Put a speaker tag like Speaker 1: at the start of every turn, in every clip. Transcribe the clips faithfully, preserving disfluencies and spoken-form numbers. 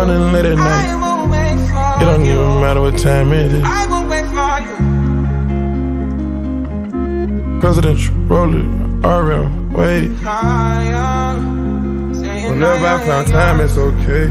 Speaker 1: morning, late at night. It don't even matter what time it is. Presidential, Rollie, R M, wait. Whenever I found time, it's okay.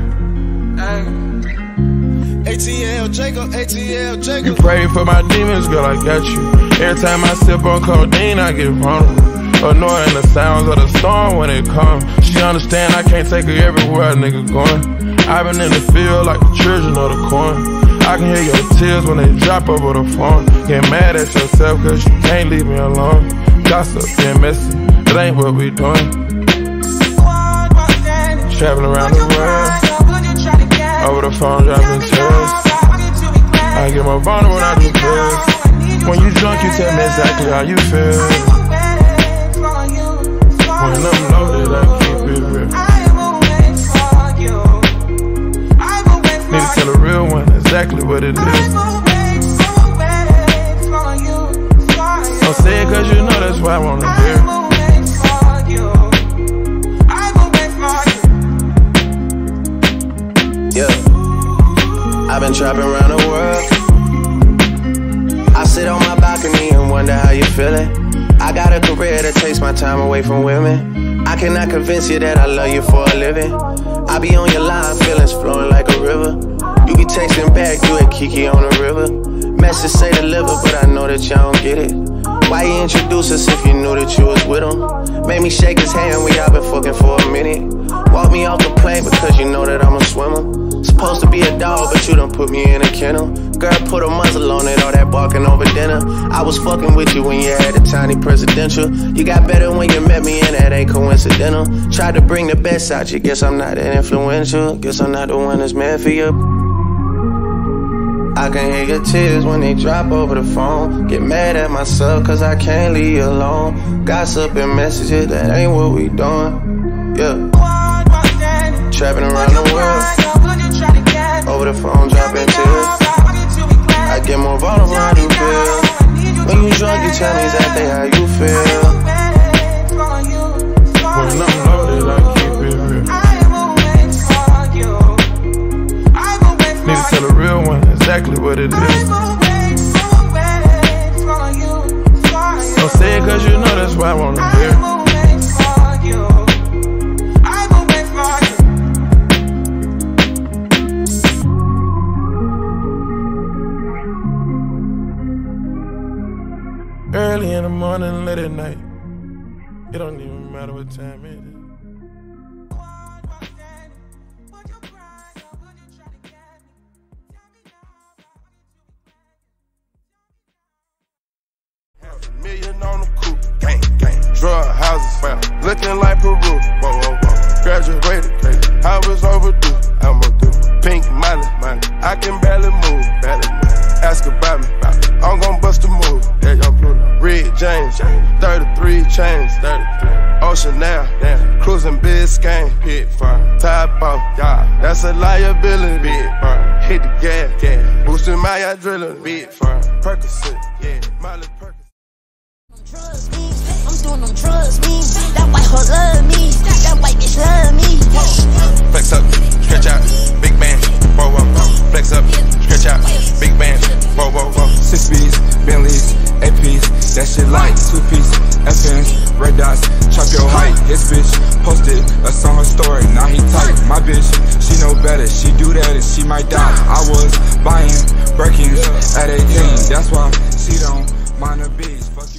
Speaker 2: A T L Jacob, A T L Jacob.
Speaker 1: You pray for my demons, girl, I got you. Every time I sip on codeine, I get vulnerable. Annoying the sounds of the storm when it comes. She understand I can't take her everywhere a nigga going. I've been in the field like the children of the corn. I can hear your tears when they drop over the phone. Get mad at yourself cause you can't leave me alone. Gossip and messy, it ain't what we doing. Traveling around the world, over the phone dropping tears. I get more vulnerable when I do pills. When you drunk you tell me exactly how you feel. When I'm loaded, I keep it real. Need to tell a real one exactly what it is. Don't say it cause you know that's why I wanna hear.
Speaker 2: Yeah, I've been trapping around the world. I sit on my balcony and wonder how you feeling. I got a career that takes my time away from women. I cannot convince you that I love you for a living. I be on your line, feelings flowing like a river. You be texting back, you and Kiki on the river. Message say deliver, but I know that y'all don't get it. Why you introduce us if you knew that you was with him? Made me shake his hand, we all been fucking for a minute. Walk me off the plane because you know that I'm a swimmer. Supposed to be a dog, but you done put me in a kennel. Girl, put a muzzle on it, all that barking over dinner. I was fucking with you when you had a tiny presidential. You got better when you met me, and that ain't coincidental. Tried to bring the best out you, guess I'm not that influential. Guess I'm not the one that's meant for you. I can hear your tears when they drop over the phone. Get mad at myself cause I can't leave you alone. Gossip and messages, that ain't what we doing. Yeah. Trapping around the world, over the phone dropping tears. I get more vulnerable when I do feel. When you drunk you tell me exactly how you feel.
Speaker 1: When I'm loaded I keep it real. Need to tell a real one exactly what it is. Don't say it cause you know that's why I wanna hear. Early in the morning, late at night. It don't even matter what time it is. Half a million on the coupe, gang, gang. Drug houses found, looking like Peru. Whoa, whoa, whoa. Graduated, crazy. I was overdue. I'm a do. Pink money, money. I can barely move, barely move. Ask about me, I'm gon' bust a move. Yeah, young blue. Red James, thirty-three chains, thirty-three. Ocean now, damn. Cruising Biscayne, pit farm. Top off, yeah. That's a liability, big farm. Hit the gas, gas. Boosting my adrenaline, big farm. Percocet, yeah. Miley Percocet.
Speaker 3: Trust me, I'm doing them drugs, me. That white hoe love me, that white bitch love me.
Speaker 4: Flex up, stretch out, big band, whoa, whoa. Flex up, stretch out, big band, whoa, whoa, whoa. Six B's, Bentleys, A P's, that shit like two piece, F N's, red dots, chop your height. This bitch posted a song, her story, now he tight. My bitch, she know better, she do that and she might die. I was buying Birkins at eighteen, that's why she don't mind the beats.